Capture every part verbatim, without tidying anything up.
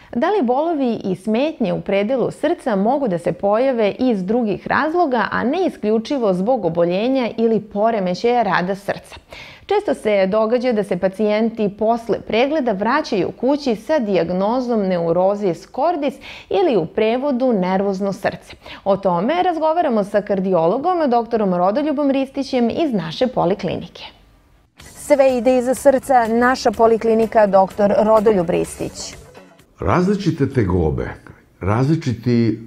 Da li bolovi i smetnje u predelu srca mogu da se pojave iz drugih razloga, a ne isključivo zbog oboljenja ili poremećaja rada srca? Često se događa da se pacijenti posle pregleda vraćaju kući sa dijagnozom neurozis cordis ili u prevodu nervozno srce. O tome razgovaramo sa kardiologom doktorom Rodoljubom Ristićem iz naše poliklinike. Sve ide iza srca, naša poliklinika doktor Rodoljub Ristić. Različite tegobe, različiti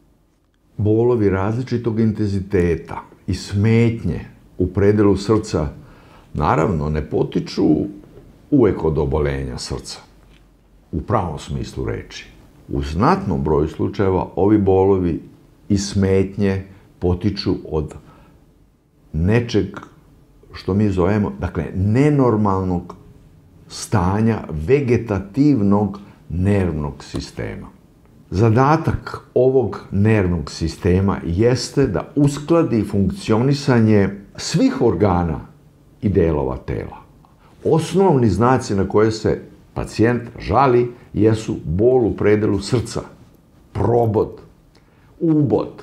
bolovi različitog intenziteta i smetnje u predelu srca naravno ne potiču uvek od obolenja srca, u pravom smislu reči. U znatnom broju slučajeva ovi bolovi i smetnje potiču od nečeg što mi zovemo, dakle, nenormalnog stanja vegetativnog nervnog sistema. Zadatak ovog nervnog sistema jeste da uskladi funkcionisanje svih organa i delova tela. Osnovni znaci na koje se pacijent žali jesu bol u predelu srca, probod, ubod,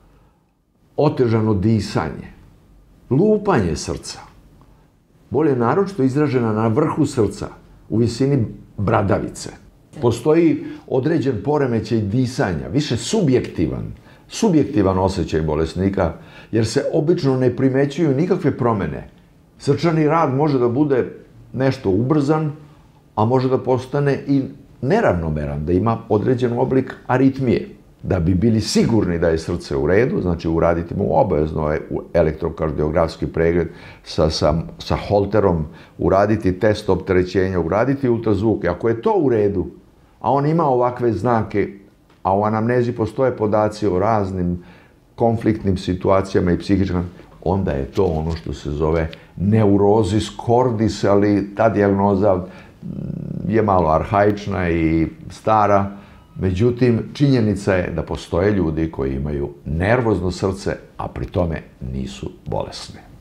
otežano disanje, lupanje srca. Bol je naročito izražena na vrhu srca, u visini bradavice. Postoji određen poremećaj disanja, više subjektivan, subjektivan osjećaj bolesnika, jer se obično ne primećuju nikakve promene. Srčani rad može da bude nešto ubrzan, a može da postane i neravnomeran, da ima određen oblik aritmije. Da bi bili sigurni da je srce u redu, znači uraditi mu obavezno elektrokardiografski pregled sa, sa, sa holterom, uraditi test opterećenja, uraditi ultrazvuk. Ako je to u redu, a on ima ovakve znake, a u anamnezi postoje podaci o raznim konfliktnim situacijama i psihičkim, onda je to ono što se zove neurozis cordis, ali ta dijagnoza je malo arhaična i stara. Međutim, činjenica je da postoje ljudi koji imaju nervozno srce, a pri tome nisu bolesni.